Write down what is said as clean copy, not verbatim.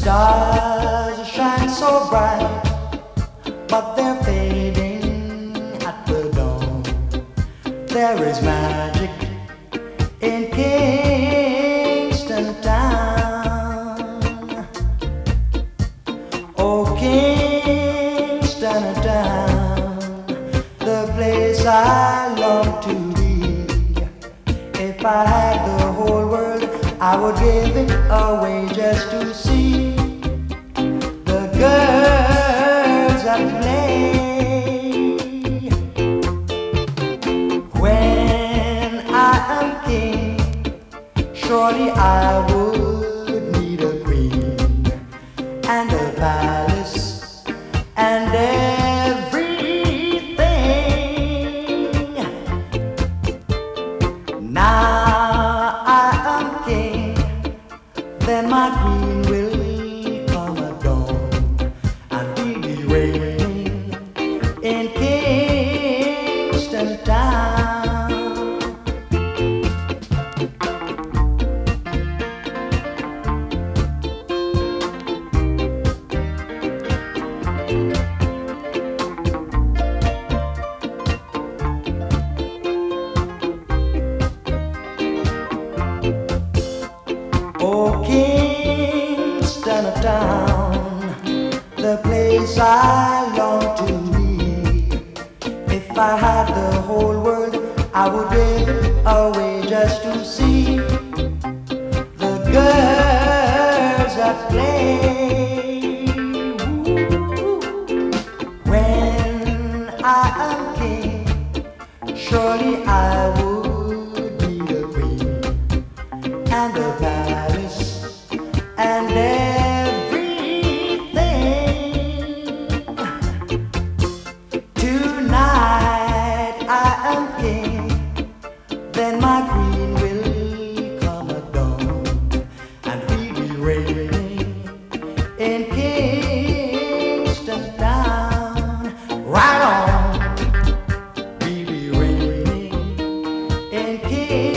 stars shine so bright, but they're fading at the dawn. There is magic in Kingston Town. Oh, Kingston Town, the place I long to be. If I had the whole world, I would give it away just to see the girls that play. When I am king, surely I would need a queen and a palace and everything. Now I am king, then my queen will come at dawn, and we'll be reigning in Kingston Town. Oh, Kingston Town, the place I long to be. If I had the whole world, I would give it away just to see the girls that play. Ooh. When I am king, surely I would be the queen and the palace and everything. Tonight I am king, then my queen will come at dawn, and we'll be reigning in Kingston Town. Right on, we'll be reigning in Kingston.